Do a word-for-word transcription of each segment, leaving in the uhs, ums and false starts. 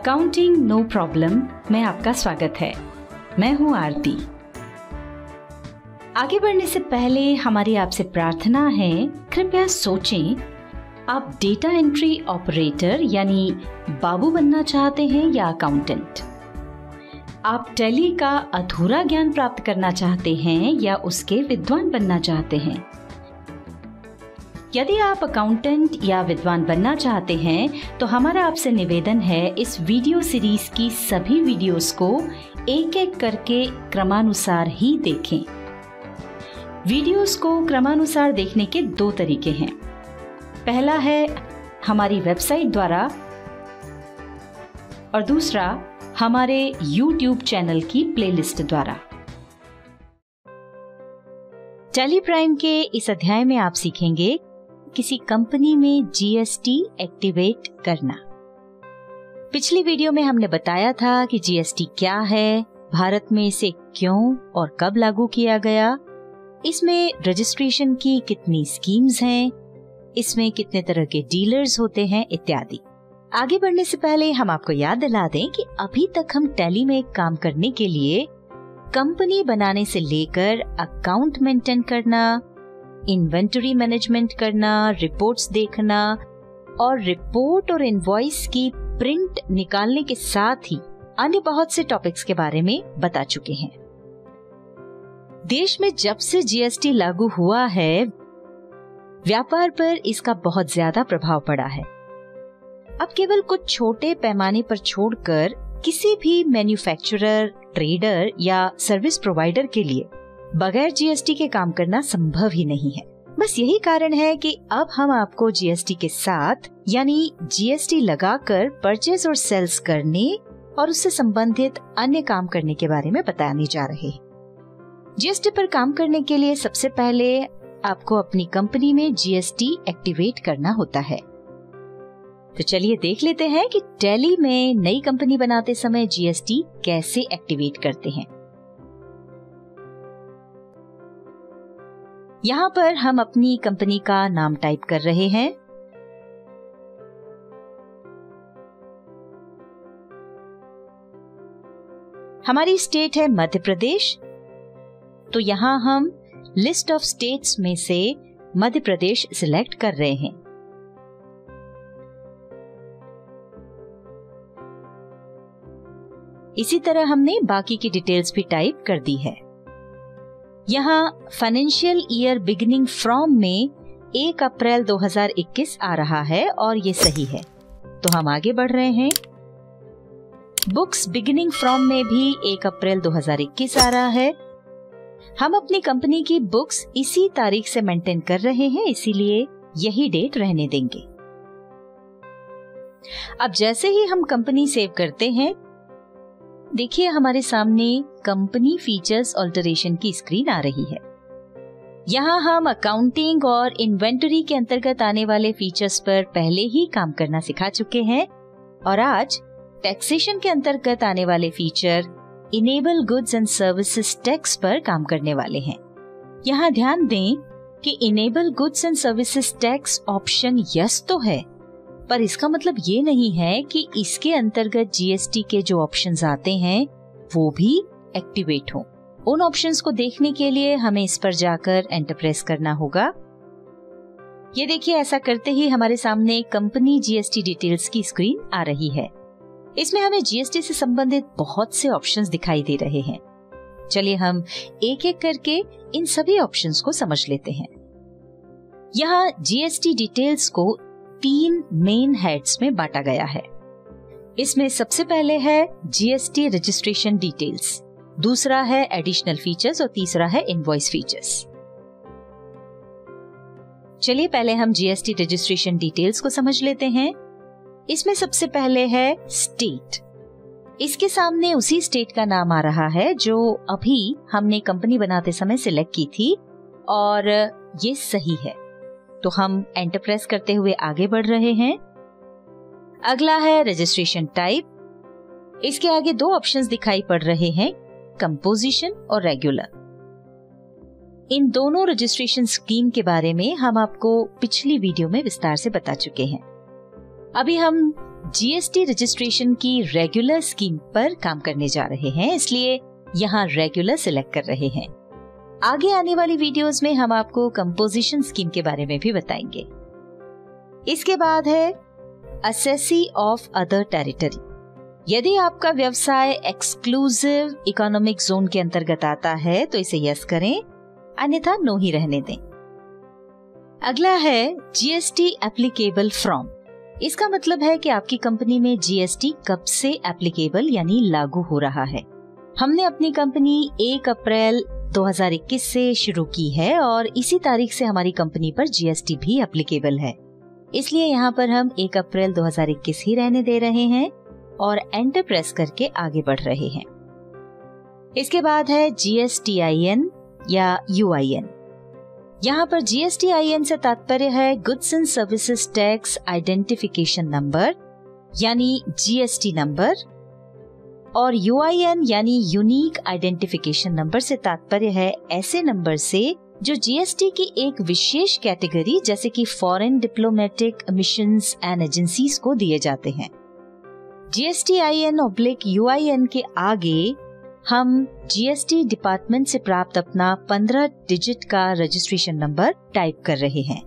Accounting no problem में आपका स्वागत है। मैं हूं आरती। आगे बढ़ने से पहले हमारी आपसे प्रार्थना है, कृपया सोचें, आप डेटा एंट्री ऑपरेटर यानी बाबू बनना चाहते हैं या अकाउंटेंट? आप टैली का अधूरा ज्ञान प्राप्त करना चाहते हैं या उसके विद्वान बनना चाहते हैं? यदि आप अकाउंटेंट या विद्वान बनना चाहते हैं तो हमारा आपसे निवेदन है, इस वीडियो सीरीज की सभी वीडियोस को एक एक करके क्रमानुसार ही देखें। वीडियोस को क्रमानुसार देखने के दो तरीके हैं। पहला है हमारी वेबसाइट द्वारा और दूसरा हमारे यूट्यूब चैनल की प्लेलिस्ट द्वारा। टैली प्राइम के इस अध्याय में आप सीखेंगे किसी कंपनी में जीएसटी एक्टिवेट करना। पिछली वीडियो में हमने बताया था कि जीएसटी क्या है, भारत में इसे क्यों और कब लागू किया गया, इसमें रजिस्ट्रेशन की कितनी स्कीम्स हैं, इसमें कितने तरह के डीलर्स होते हैं इत्यादि। आगे बढ़ने से पहले हम आपको याद दिला दें कि अभी तक हम टैली में काम करने के लिए कंपनी बनाने से लेकर अकाउंट मेंटेन करना, इन्वेंटरी मैनेजमेंट करना, रिपोर्ट्स देखना और रिपोर्ट और इनवॉइस की प्रिंट निकालने के साथ ही अन्य बहुत से टॉपिक्स के बारे में बता चुके हैं। देश में जब से जीएसटी लागू हुआ है, व्यापार पर इसका बहुत ज्यादा प्रभाव पड़ा है। अब केवल कुछ छोटे पैमाने पर छोड़कर किसी भी मैन्युफैक्चरर, ट्रेडर या सर्विस प्रोवाइडर के लिए बगैर जीएसटी के काम करना संभव ही नहीं है। बस यही कारण है कि अब हम आपको जीएसटी के साथ यानी जीएसटी लगाकर परचेज और सेल्स करने और उससे संबंधित अन्य काम करने के बारे में बताने जा रहे हैं। जीएसटी पर काम करने के लिए सबसे पहले आपको अपनी कंपनी में जीएसटी एक्टिवेट करना होता है। तो चलिए देख लेते हैं कि टैली में नई कंपनी बनाते समय जीएसटी कैसे एक्टिवेट करते हैं। यहाँ पर हम अपनी कंपनी का नाम टाइप कर रहे हैं। हमारी स्टेट है मध्य प्रदेश, तो यहाँ हम लिस्ट ऑफ स्टेट्स में से मध्य प्रदेश सिलेक्ट कर रहे हैं। इसी तरह हमने बाकी की डिटेल्स भी टाइप कर दी है। यहाँ फाइनेंशियल ईयर बिगिनिंग फ्रॉम में एक अप्रैल दो हज़ार इक्कीस आ रहा है और ये सही है, तो हम आगे बढ़ रहे हैं। बुक्स बिगिनिंग फ्रॉम में भी एक अप्रैल दो हज़ार इक्कीस आ रहा है। हम अपनी कंपनी की बुक्स इसी तारीख से मेंटेन कर रहे हैं, इसीलिए यही डेट रहने देंगे। अब जैसे ही हम कंपनी सेव करते हैं, देखिए हमारे सामने कंपनी फीचर्स ऑल्टरेशन की स्क्रीन आ रही है। यहाँ हम अकाउंटिंग और इन्वेंटरी के अंतर्गत आने वाले फीचर्स पर पहले ही काम करना सिखा चुके हैं और आज टैक्सेशन के अंतर्गत आने वाले feature enable goods and services tax पर काम करने वाले हैं। यहाँ ध्यान दें कि enable goods and services tax option yes तो है, पर इसका मतलब ये नहीं है कि इसके अंतर्गत जीएसटी के जो ऑप्शंस आते हैं वो भी एक्टिवेट हो। उन ऑप्शंस को देखने के लिए हमें इस पर जाकर एंटर प्रेस करना होगा। ये देखिए, ऐसा करते ही हमारे सामने कंपनी जीएसटी डिटेल्स की स्क्रीन आ रही है। इसमें हमें जीएसटी से संबंधित बहुत से ऑप्शंस दिखाई दे रहे हैं। चलिए हम एक एक करके इन सभी ऑप्शंस को समझ लेते हैं। यहाँ जीएसटी डिटेल्स को तीन मेन हेड्स में बांटा गया है। इसमें सबसे पहले है जीएसटी रजिस्ट्रेशन डिटेल्स, दूसरा है एडिशनल फीचर्स और तीसरा है इनवॉइस फीचर्स। चलिए पहले हम जीएसटी रजिस्ट्रेशन डिटेल्स को समझ लेते हैं। इसमें सबसे पहले है स्टेट। इसके सामने उसी स्टेट का नाम आ रहा है जो अभी हमने कंपनी बनाते समय सिलेक्ट की थी और ये सही है, तो हम एंटर प्रेस करते हुए आगे बढ़ रहे हैं। अगला है रजिस्ट्रेशन टाइप। इसके आगे दो ऑप्शंस दिखाई पड़ रहे हैं, कंपोजिशन और रेगुलर। इन दोनों रजिस्ट्रेशन स्कीम के बारे में हम आपको पिछली वीडियो में विस्तार से बता चुके हैं। अभी हम जीएसटी रजिस्ट्रेशन की रेगुलर स्कीम पर काम करने जा रहे हैं, इसलिए यहाँ रेगुलर सिलेक्ट कर रहे हैं। आगे आने वाली वीडियोस में हम आपको कंपोजिशन स्कीम के बारे में भी बताएंगे। इसके बाद है असेसी ऑफ अदर टेरिटरी। यदि आपका व्यवसाय एक्सक्लूसिव इकोनॉमिक जोन के अंतर्गत आता है तो इसे यस करें, अन्यथा नो ही रहने दें। अगला है जीएसटी एप्लीकेबल फ्रॉम। इसका मतलब है कि आपकी कंपनी में जीएसटी कब से एप्लीकेबल यानी लागू हो रहा है। हमने अपनी कंपनी एक अप्रैल दो हज़ार इक्कीस से शुरू की है और इसी तारीख से हमारी कंपनी पर जीएसटी भी एप्लीकेबल है, इसलिए यहाँ पर हम एक अप्रैल दो हज़ार इक्कीस ही रहने दे रहे हैं और एंटर प्रेस करके आगे बढ़ रहे हैं। इसके बाद है जीएसटीआईएन या यूआईएन। यहाँ पर जीएसटीआईएन से तात्पर्य है goods and services tax identification number यानी जीएसटी नंबर, और यूआईएन यानी यूनिक आइडेंटिफिकेशन नंबर से तात्पर्य है ऐसे नंबर से जो जीएसटी की एक विशेष कैटेगरी जैसे कि foreign diplomatic missions and agencies को दिए जाते हैं। जीएसटीआईएन ऑब्लिक यूआईएन के आगे हम जीएसटी डिपार्टमेंट से प्राप्त अपना पंद्रह डिजिट का रजिस्ट्रेशन नंबर टाइप कर रहे हैं।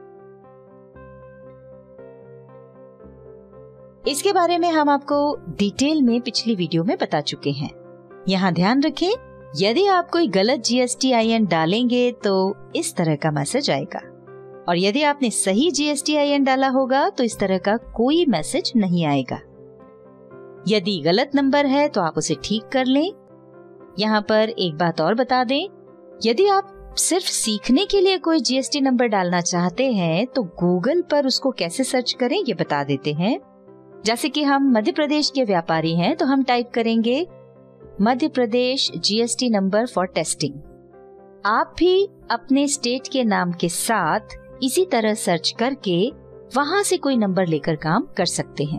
इसके बारे में हम आपको डिटेल में पिछली वीडियो में बता चुके हैं। यहाँ ध्यान रखें, यदि आप कोई गलत जीएसटीआईएन डालेंगे तो इस तरह का मैसेज आएगा, और यदि आपने सही जीएसटीआईएन डाला होगा तो इस तरह का कोई मैसेज नहीं आएगा। यदि गलत नंबर है तो आप उसे ठीक कर लें। यहाँ पर एक बात और बता दें, यदि आप सिर्फ सीखने के लिए कोई जीएसटी नंबर डालना चाहते हैं तो गूगल पर उसको कैसे सर्च करें ये बता देते हैं। जैसे कि हम मध्य प्रदेश के व्यापारी हैं तो हम टाइप करेंगे Madhya Pradesh GST number for testing. आप भी अपने स्टेट के नाम के साथ इसी तरह सर्च करके वहां से कोई नंबर लेकर काम कर सकते हैं।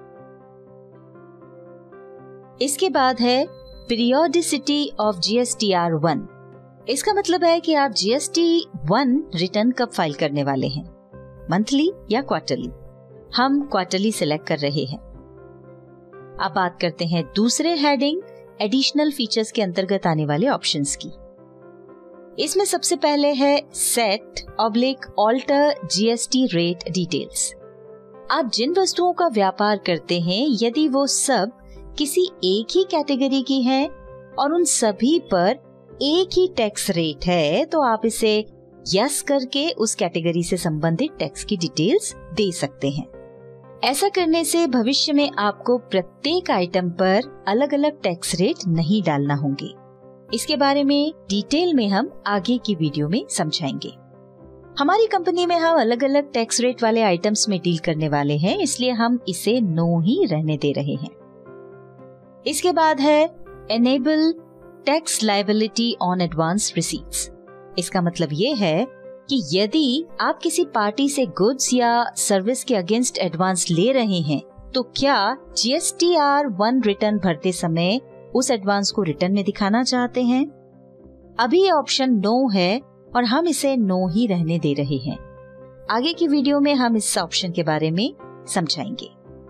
इसके बाद है पीरियोडिसिटी ऑफ जीएसटीआर वन। इसका मतलब है कि आप जीएसटी वन रिटर्न कब फाइल करने वाले हैं, मंथली या क्वार्टरली। हम क्वार्टरली सिलेक्ट कर रहे हैं। अब बात करते हैं दूसरे हेडिंग एडिशनल फीचर्स के अंतर्गत आने वाले ऑप्शंस की। इसमें सबसे पहले है set oblique alter GST rate details. आप जिन वस्तुओं का व्यापार करते हैं यदि वो सब किसी एक ही कैटेगरी की हैं और उन सभी पर एक ही टैक्स रेट है तो आप इसे यस करके उस कैटेगरी से संबंधित टैक्स की डिटेल्स दे सकते हैं। ऐसा करने से भविष्य में आपको प्रत्येक आइटम पर अलग अलग टैक्स रेट नहीं डालना होंगे। इसके बारे में डिटेल में हम आगे की वीडियो में समझाएंगे। हमारी कंपनी में हम अलग अलग टैक्स रेट वाले आइटम्स में डील करने वाले हैं, इसलिए हम इसे नो ही रहने दे रहे हैं। इसके बाद है enable tax liability on advance receipts. इसका मतलब ये है कि यदि आप किसी पार्टी से गुड्स या सर्विस के अगेंस्ट एडवांस ले रहे हैं तो क्या जीएसटीआर वन रिटर्न भरते समय उस एडवांस को रिटर्न में दिखाना चाहते हैं? अभी ये ऑप्शन नो है और हम इसे नो ही रहने दे रहे हैं। आगे की वीडियो में हम इस ऑप्शन के बारे में समझाएंगे।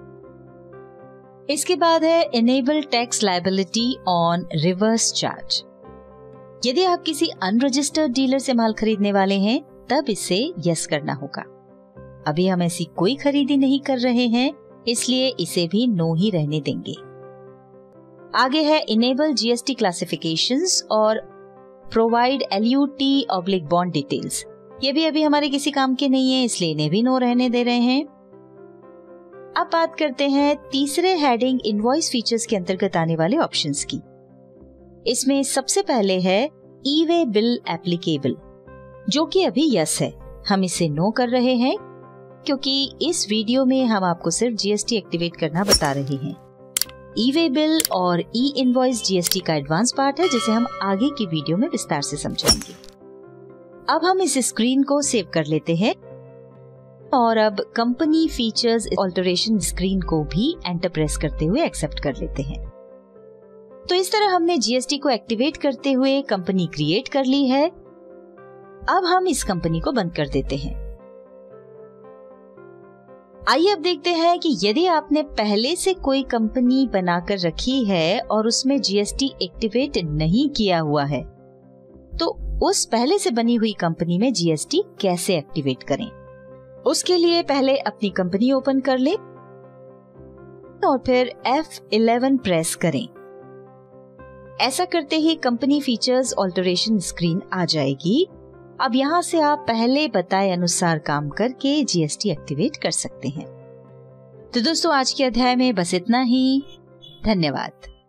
इसके बाद है enable tax liability on reverse charge. यदि आप किसी अनरजिस्टर्ड डीलर से माल खरीदने वाले हैं तब इसे यस करना होगा। अभी हम ऐसी कोई खरीदी नहीं कर रहे हैं, इसलिए इसे भी नो ही रहने देंगे। आगे है इनेबल जीएसटी क्लासिफिकेशंस और provide LUT oblique bond details. ये भी अभी हमारे किसी काम के नहीं है, इसलिए इन्हें भी नो रहने दे रहे हैं। अब बात करते हैं तीसरे हेडिंग इनवॉइस फीचर्स के अंतर्गत आने वाले ऑप्शंस की। इसमें सबसे पहले है ई वे बिल एप्लीकेबल, जो कि अभी यस है। हम इसे नो कर रहे हैं क्योंकि इस वीडियो में हम आपको सिर्फ जीएसटी एक्टिवेट करना बता रहे हैं। ई वे बिल और ई इनवॉइस जीएसटी का एडवांस पार्ट है जिसे हम आगे की वीडियो में विस्तार से समझाएंगे। अब हम इस स्क्रीन को सेव कर लेते हैं और अब कंपनी फीचर्स ऑल्टरेशन स्क्रीन को भी एंटर प्रेस करते हुए एक्सेप्ट कर लेते हैं। तो इस तरह हमने जीएसटी को एक्टिवेट करते हुए कंपनी क्रिएट कर ली है। अब हम इस कंपनी को बंद कर देते हैं। आइए अब देखते हैं कि यदि आपने पहले से कोई कंपनी बनाकर रखी है और उसमें जीएसटी एक्टिवेट नहीं किया हुआ है, तो उस पहले से बनी हुई कंपनी में जीएसटी कैसे एक्टिवेट करें। उसके लिए पहले अपनी कंपनी ओपन कर ले और फिर एफ इलेवन प्रेस करें। ऐसा करते ही कंपनी फीचर्स ऑल्टरेशन स्क्रीन आ जाएगी। अब यहाँ से आप पहले बताए अनुसार काम करके जीएसटी एक्टिवेट कर सकते हैं। तो दोस्तों, आज के अध्याय में बस इतना ही। धन्यवाद।